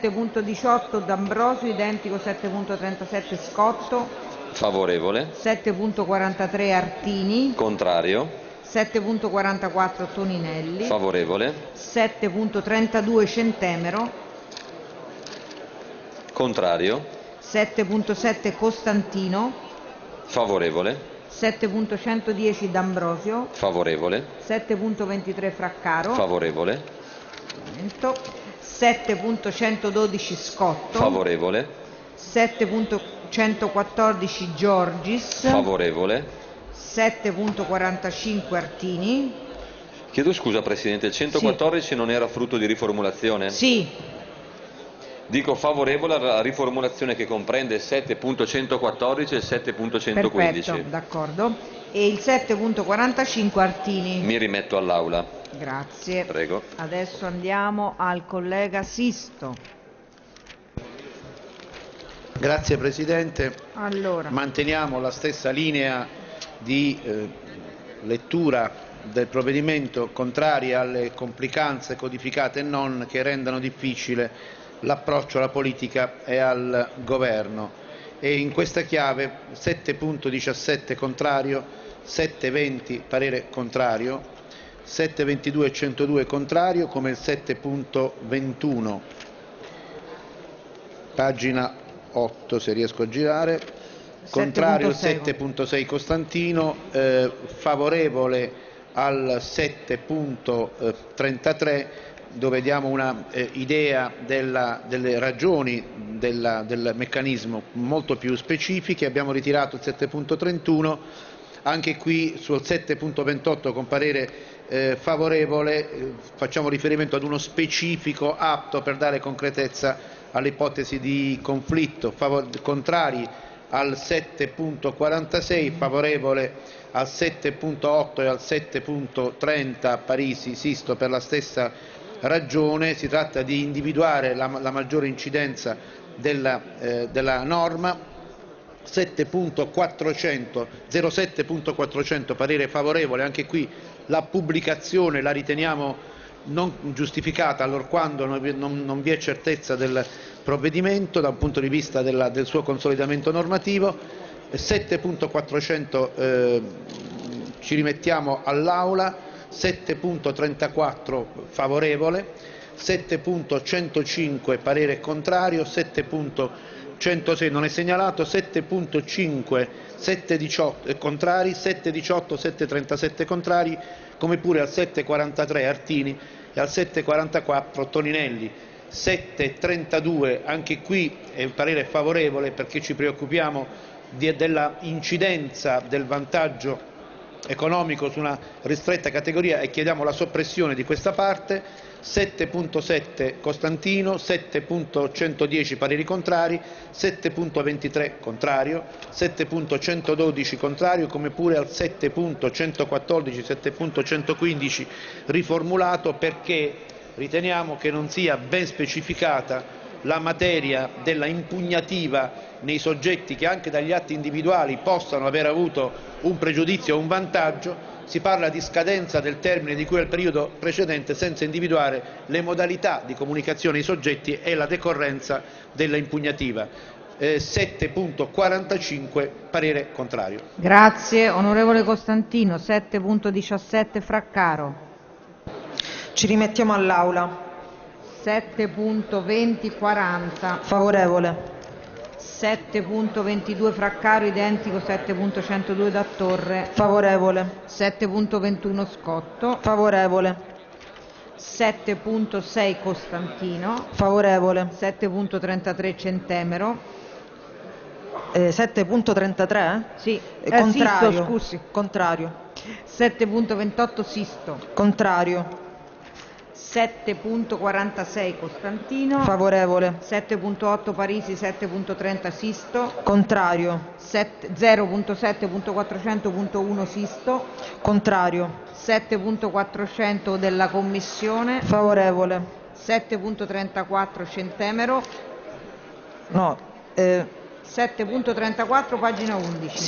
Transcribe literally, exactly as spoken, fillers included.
sette punto diciotto D'Ambrosio, identico sette punto trentasette Scotto. Favorevole. sette punto quarantatré Artini. Contrario. sette punto quarantaquattro Toninelli. Favorevole. sette punto trentadue Centemero. Contrario. sette punto sette Costantino. Favorevole. sette punto centodieci D'Ambrosio. Favorevole. sette punto ventitré Fraccaro. Favorevole. sette punto centododici Scotto. Favorevole. sette punto centoquattordici Giorgis. Favorevole. sette punto quarantacinque Artini. Chiedo scusa Presidente, il centoquattordici sì. Non era frutto di riformulazione? Sì. Dico favorevole alla riformulazione che comprende sette punto centoquattordici e sette punto centoquindici. Perfetto, d'accordo. E il sette punto quarantacinque Artini. Mi rimetto all'Aula. Grazie. Prego. Adesso andiamo al collega Sisto. Grazie Presidente. Allora. Manteniamo la stessa linea di eh, lettura del provvedimento, contraria alle complicanze codificate e non che rendano difficile l'approccio alla politica e al governo. E in questa chiave sette punto diciassette contrario, sette punto venti parere contrario, sette punto ventidue e centodue contrario, come il sette punto ventuno, pagina otto se riesco a girare, contrario il sette punto sei Costantino, eh, favorevole al sette punto trentatré, dove diamo una eh, idea della, delle ragioni della, del meccanismo molto più specifiche. Abbiamo ritirato il sette punto trentuno, anche qui sul sette punto ventotto con parere eh, favorevole eh, facciamo riferimento ad uno specifico atto per dare concretezza all'ipotesi di conflitto. Favor contrari al sette punto quarantasei, favorevole al sette punto otto e al sette punto trenta Parisi, Sisto, per la stessa ragione. Si tratta di individuare la, la maggiore incidenza della, eh, della norma. sette punto quattrocento, zero sette punto quattrocento parere favorevole, anche qui la pubblicazione la riteniamo non giustificata allorquando non, non, non vi è certezza del provvedimento da un punto di vista della, del suo consolidamento normativo. sette punto quattrocento eh, ci rimettiamo all'Aula. sette punto trentaquattro favorevole, sette punto centocinque parere contrario, sette punto centosei non è segnalato, sette punto cinque, sette punto diciotto contrari, sette punto diciotto, sette punto trentasette contrari, come pure al sette punto quarantatré Artini e al sette punto quarantaquattro Toninelli. sette punto trentadue anche qui è un parere favorevole perché ci preoccupiamo di, della incidenza del vantaggio economico su una ristretta categoria e chiediamo la soppressione di questa parte. Sette punto sette Costantino, sette punto centodieci pareri contrari, sette punto ventitré contrario, sette punto centododici contrario, come pure al sette punto centoquattordici, sette punto centoquindici riformulato, perché riteniamo che non sia ben specificata la materia della impugnativa nei soggetti che anche dagli atti individuali possano aver avuto un pregiudizio o un vantaggio. Si parla di scadenza del termine di cui al periodo precedente senza individuare le modalità di comunicazione ai soggetti e la decorrenza della impugnativa. Eh, sette punto quarantacinque parere contrario. Grazie. Onorevole Costantino, sette punto diciassette Fraccaro. Ci rimettiamo all'Aula. sette punto venti quaranta. Favorevole. sette punto ventidue Fraccaro, identico sette punto centodue da Torre. Favorevole. sette punto ventuno Scotto. Favorevole. sette punto sei Costantino. Favorevole. sette punto trentatré Centemero. Eh, sette punto trentatré? Sì. Eh, contrario. Sisto, scusi. Contrario. sette punto ventotto Sisto. Contrario. sette punto quarantasei Costantino. Favorevole. sette punto otto Parisi, sette punto trenta Sisto. Contrario. zero punto sette punto quattrocento punto uno Sisto. Contrario. sette punto quattrocento della Commissione. Favorevole. sette punto trentaquattro Centemero. No. Eh. sette punto trentaquattro pagina undici.